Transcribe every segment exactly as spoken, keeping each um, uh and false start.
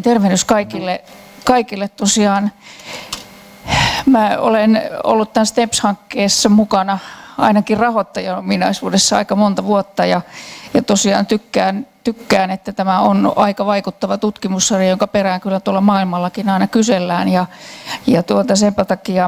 tervehdys kaikille, kaikille tosiaan. Mä olen ollut tämän STEPS-hankkeessa mukana ainakin rahoittajan ominaisuudessa aika monta vuotta ja, ja tosiaan tykkään, tykkään, että tämä on aika vaikuttava tutkimussarja, jonka perään kyllä tuolla maailmallakin aina kysellään ja, ja tuota senpä takia,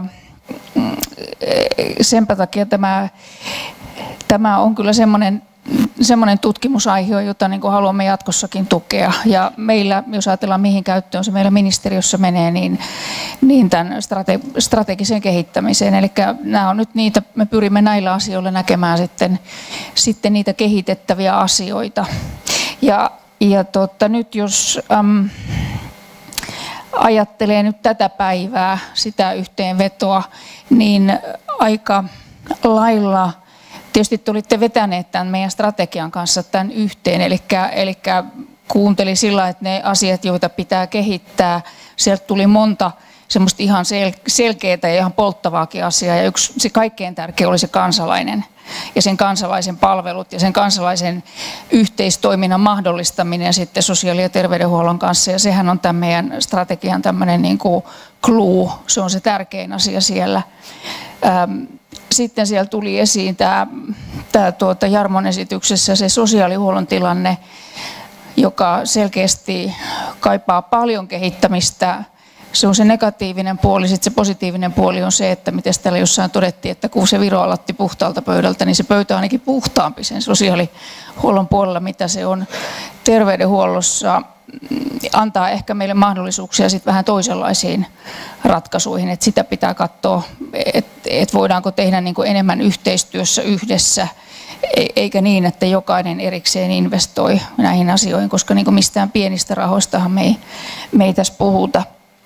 senpä takia tämä, tämä on kyllä semmoinen semmoinen tutkimusaihe, jota niin kuin haluamme jatkossakin tukea. Ja meillä, jos ajatellaan mihin käyttöön se meillä ministeriössä menee, niin, niin tämän strate, strategisen kehittämiseen. Eli nämä on nyt niitä, me pyrimme näillä asioilla näkemään sitten, sitten niitä kehitettäviä asioita. Ja, ja totta, nyt jos äm, ajattelee nyt tätä päivää, sitä yhteenvetoa, niin aika lailla tietysti te olitte vetäneet tämän meidän strategian kanssa tämän yhteen, eli, eli kuuntelin sillä, että ne asiat, joita pitää kehittää, sieltä tuli monta semmoista ihan sel, selkeää ja ihan polttavaakin asiaa, ja yksi se kaikkein tärkein oli se kansalainen ja sen kansalaisen palvelut ja sen kansalaisen yhteistoiminnan mahdollistaminen sitten sosiaali- ja terveydenhuollon kanssa, ja sehän on tämän meidän strategian tämmöinen niin kuin clue, se on se tärkein asia siellä. Sitten siellä tuli esiin tämä, tämä tuota Jarmon esityksessä se sosiaalihuollon tilanne, joka selkeästi kaipaa paljon kehittämistä. Se on se negatiivinen puoli, sitten se positiivinen puoli on se, että miten täällä jossain todettiin, että kun se Viro aloitti puhtaalta pöydältä, niin se pöytä on ainakin puhtaampi sen sosiaalihuollon puolella, mitä se on terveydenhuollossa. Antaa ehkä meille mahdollisuuksia sitten vähän toisenlaisiin ratkaisuihin, että sitä pitää katsoa, että et voidaanko tehdä niin kuin enemmän yhteistyössä yhdessä, eikä niin, että jokainen erikseen investoi näihin asioihin, koska niin kuin mistään pienistä rahoistahan me ei, me ei tässä puhuta.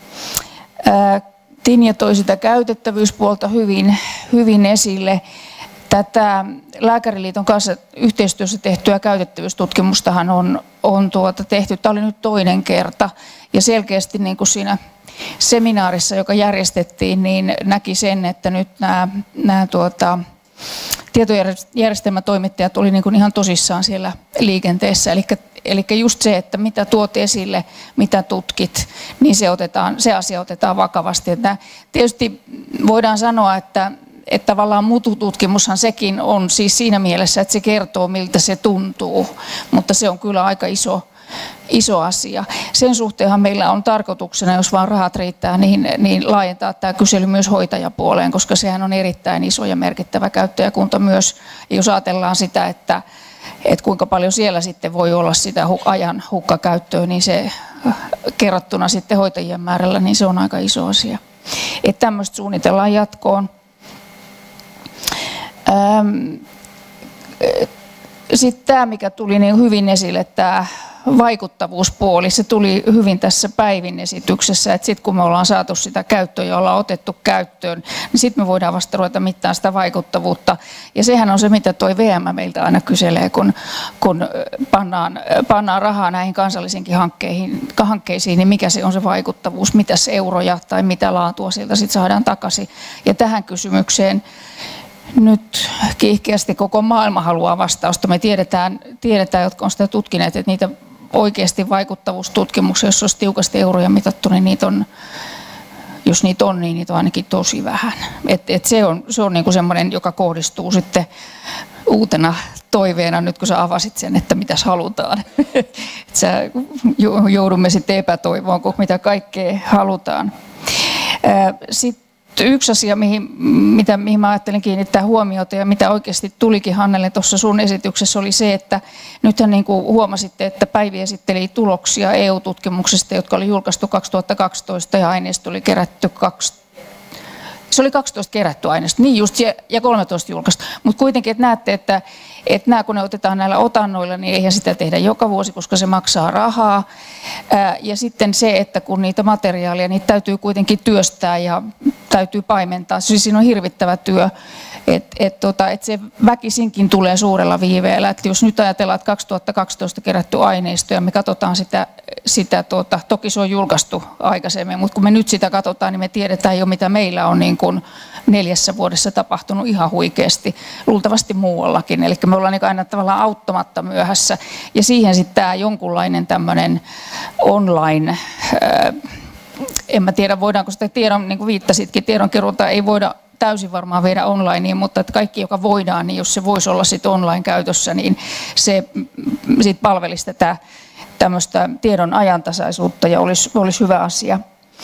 Tinja toi sitä käytettävyyspuolta hyvin, hyvin esille. Tätä Lääkäriliiton kanssa yhteistyössä tehtyä käytettävyystutkimustahan on, on tuota tehty. Tämä oli nyt toinen kerta ja selkeästi niin kuin siinä seminaarissa, joka järjestettiin, niin näki sen, että nyt nämä, nämä tuota, tietojärjestelmätoimittajat oli niin kuin ihan tosissaan siellä liikenteessä. Eli, eli just se, että mitä tuot esille, mitä tutkit, niin se, otetaan, se asia otetaan vakavasti. Että tietysti voidaan sanoa, että Että tavallaan mutututkimushan sekin on siis siinä mielessä, että se kertoo miltä se tuntuu, mutta se on kyllä aika iso, iso asia. Sen suhteenhan meillä on tarkoituksena, jos vaan rahat riittää, niin, niin laajentaa tämä kysely myös hoitajapuoleen, koska sehän on erittäin iso ja merkittävä käyttäjäkunta myös. Ja jos ajatellaan sitä, että, että kuinka paljon siellä sitten voi olla sitä ajan hukkakäyttöä, niin se kerrottuna sitten hoitajien määrällä, niin se on aika iso asia. Että tämmöistä suunnitellaan jatkoon. Sitten tämä, mikä tuli niin hyvin esille, tämä vaikuttavuuspuoli, se tuli hyvin tässä Päivin esityksessä, että sitten kun me ollaan saatu sitä käyttöön ja ollaan otettu käyttöön, niin sitten me voidaan vasta ruveta mittaamaan sitä vaikuttavuutta. Ja sehän on se, mitä toi V M meiltä aina kyselee, kun, kun pannaan, pannaan rahaa näihin kansallisiinkin hankkeisiin, niin mikä se on se vaikuttavuus, mitä se euroja tai mitä laatua sieltä sitten saadaan takaisin. Ja tähän kysymykseen nyt kiihkeästi koko maailma haluaa vastausta. Me tiedetään, tiedetään, jotka on sitä tutkineet, että niitä oikeasti vaikuttavuustutkimuksia, jos olisi tiukasti euroja mitattu, niin niitä on, jos niitä on, niin niitä on ainakin tosi vähän. Et, et se on, se on niinku semmoinen, joka kohdistuu sitten uutena toiveena, nyt kun sä avasit sen, että mitäs halutaan. Sä joudumme sitten epätoivoon, kun mitä kaikkea halutaan. Sitten yksi asia, mihin, mitä, mihin mä ajattelin kiinnittää huomiota ja mitä oikeasti tulikin Hannele tuossa sun esityksessä oli se, että nythän niin kuin huomasitte, että Päivi esitteli tuloksia E U-tutkimuksesta, jotka oli julkaistu kaksituhattakaksitoista ja aineisto oli kerätty kaksi. Se oli kaksitoista kerätty aineisto, niin just, ja kolmetoista julkaistu. Mutta kuitenkin, että näette, että, että nämä kun ne otetaan näillä otannoilla, niin eihän sitä tehdä joka vuosi, koska se maksaa rahaa. Ja sitten se, että kun niitä materiaaleja, niitä täytyy kuitenkin työstää ja täytyy paimentaa. Siis siinä on hirvittävä työ. Et, et, tota, et se väkisinkin tulee suurella viiveellä. Et jos nyt ajatellaan, että kaksituhattakaksitoista kerätty aineisto ja me katsotaan sitä, sitä tota, toki se on julkaistu aikaisemmin, mutta kun me nyt sitä katsotaan, niin me tiedetään jo mitä meillä on niin kuin neljässä vuodessa tapahtunut ihan huikeasti, luultavasti muuallakin. Eli me ollaan niin aina tavallaan auttamatta myöhässä ja siihen sitten tämä jonkunlainen tämmöinen online, ää, en mä tiedä voidaanko sitä tiedon, niin kuin viittasitkin, tiedonkeruuta ei voida täysin varmaan viedä onlineen, mutta että kaikki, joka voidaan, niin jos se voisi olla sitten online-käytössä, niin se sit palvelisi tätä tämmöistä tiedon ajantasaisuutta ja olisi, olisi hyvä asia.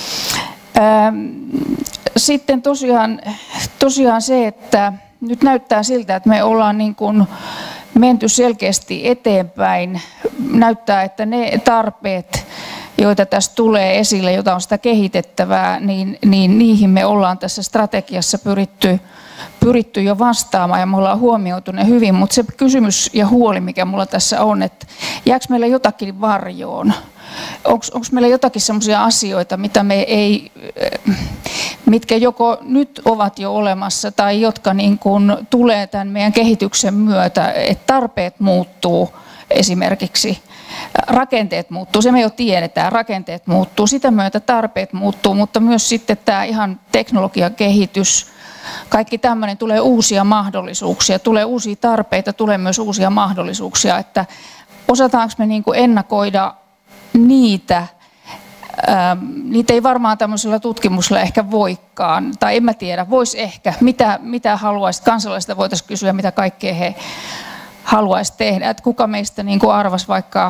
Sitten tosiaan, tosiaan se, että nyt näyttää siltä, että me ollaan niin kuin menty selkeästi eteenpäin. Näyttää, että ne tarpeet, joita tässä tulee esille, joita on sitä kehitettävää, niin, niin niihin me ollaan tässä strategiassa pyritty, pyritty jo vastaamaan ja me ollaan huomioitu ne hyvin, mutta se kysymys ja huoli, mikä mulla tässä on, että jääkö meillä jotakin varjoon? Onko meillä jotakin sellaisia asioita, mitä me ei, mitkä joko nyt ovat jo olemassa tai jotka niin kuin tulee tämän meidän kehityksen myötä, että tarpeet muuttuu esimerkiksi. Rakenteet muuttuu, se me jo tiedetään, rakenteet muuttuu, sitä myötä tarpeet muuttuu, mutta myös sitten tämä ihan teknologian kehitys, kaikki tämmöinen tulee uusia mahdollisuuksia, tulee uusia tarpeita, tulee myös uusia mahdollisuuksia, että osataanko me niin kuin ennakoida niitä, ähm, niitä ei varmaan tämmöisellä tutkimuksella ehkä voikaan, tai en mä tiedä, voisi ehkä, mitä, mitä haluaisit, kansalaisilta voitaisiin kysyä, mitä kaikkea he haluaisi tehdä, että kuka meistä niin kuin arvasi vaikka,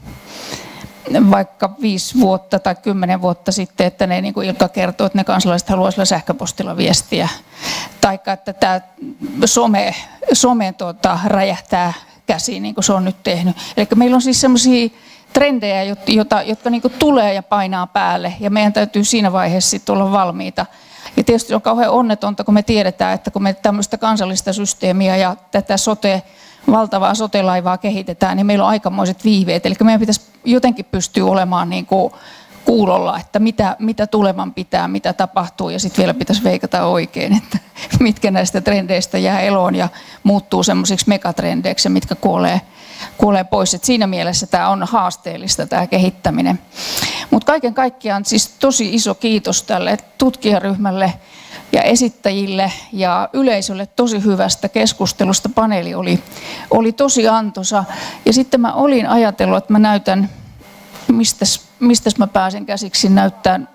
vaikka viisi vuotta tai kymmenen vuotta sitten, että ne niin kuin Ilkka kertoo, että ne kansalaiset haluaisivat sähköpostilla viestiä, taikka että tämä some, some tuota, räjähtää käsiin, niin kuin se on nyt tehnyt. Eli meillä on siis sellaisia trendejä, jotka, jotka niin kuin tulee ja painaa päälle, ja meidän täytyy siinä vaiheessa sitten olla valmiita. Ja tietysti on kauhean onnetonta, kun me tiedetään, että kun me tämmöistä kansallista systeemiä ja tätä sote, valtavaa sote-laivaa kehitetään, niin meillä on aikamoiset viiveet. Eli meidän pitäisi jotenkin pystyä olemaan niin kuin kuulolla, että mitä, mitä tuleman pitää, mitä tapahtuu, ja sitten vielä pitäisi veikata oikein, että mitkä näistä trendeistä jää eloon ja muuttuu semmoisiksi megatrendeiksi, mitkä kuolee, kuolee pois. Et siinä mielessä tämä on haasteellista, tämä kehittäminen. Mutta kaiken kaikkiaan siis tosi iso kiitos tälle tutkijaryhmälle ja esittäjille ja yleisölle tosi hyvästä keskustelusta. Paneeli oli, oli tosi antoisa. Ja sitten mä olin ajatellut, että mä näytän, mistäs, mistäs mä pääsen käsiksi näyttämään.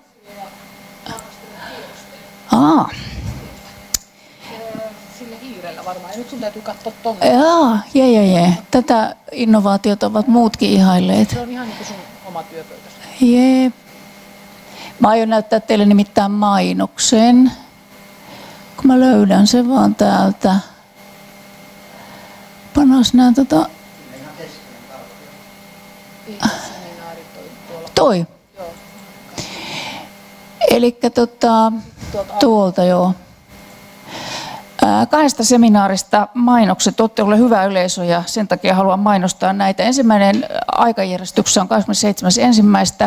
Aa. Sillä hiirellä varmaan. Ja nyt sun täytyy katsoa tuonne. Jaa, jee, jee, jee. Tätä innovaatiota ovat muutkin ihailleet. Se on ihan niin kuin sun oma työpöytäsi. Jee. Mä aion näyttää teille nimittäin mainoksen. Kun mä löydän sen vaan täältä. Panas nää tota... Toi. Elikkä tota... Tuolta, tuolta joo. Ää, kahdesta seminaarista mainokset. Olette olleet hyvä yleisö ja sen takia haluan mainostaa näitä. Ensimmäinen aikajärjestyksessä on kahdeskymmenesseitsemäs ensimmäistä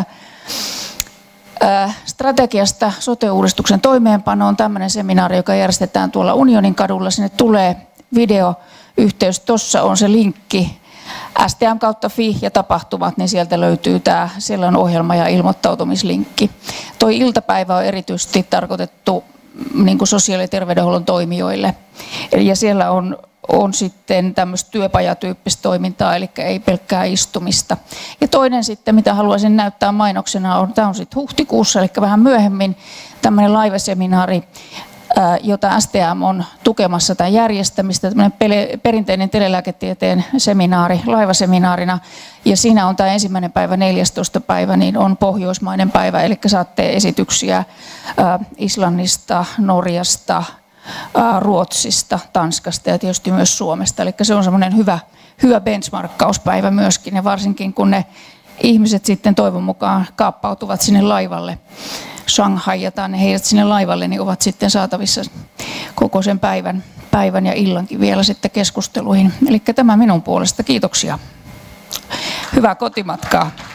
strategiasta sote-uudistuksen toimeenpanoon. Tämmöinen seminaari, joka järjestetään tuolla Unionin kadulla. Sinne tulee videoyhteys. Tuossa on se linkki S T M kautta F I ja tapahtumat, niin sieltä löytyy tämä sellan ohjelma ja ilmoittautumislinkki. Toi iltapäivä on erityisesti tarkoitettu niin kuin sosiaali- ja terveydenhuollon toimijoille. Ja siellä on, on sitten tämmöistä työpajatyyppistä toimintaa, eli ei pelkkää istumista. Ja toinen sitten, mitä haluaisin näyttää mainoksena, on, tämä on sitten huhtikuussa, eli vähän myöhemmin, tämmöinen live-seminaari, jota S T M on tukemassa tai järjestämistä, tämmöinen perinteinen telelääketieteen seminaari, laivaseminaarina, ja siinä on tämä ensimmäinen päivä, neljästoista päivä, niin on pohjoismainen päivä, eli saatte esityksiä Islannista, Norjasta, Ruotsista, Tanskasta ja tietysti myös Suomesta, eli se on semmoinen hyvä, hyvä benchmarkkauspäivä myöskin, ja varsinkin kun ne ihmiset sitten toivon mukaan kaappautuvat sinne laivalle, Shanghai ja tänne heidät sinne laivalle, niin ovat sitten saatavissa koko sen päivän, päivän ja illankin vielä sitten keskusteluihin. Eli tämä minun puolesta. Kiitoksia. Hyvää kotimatkaa.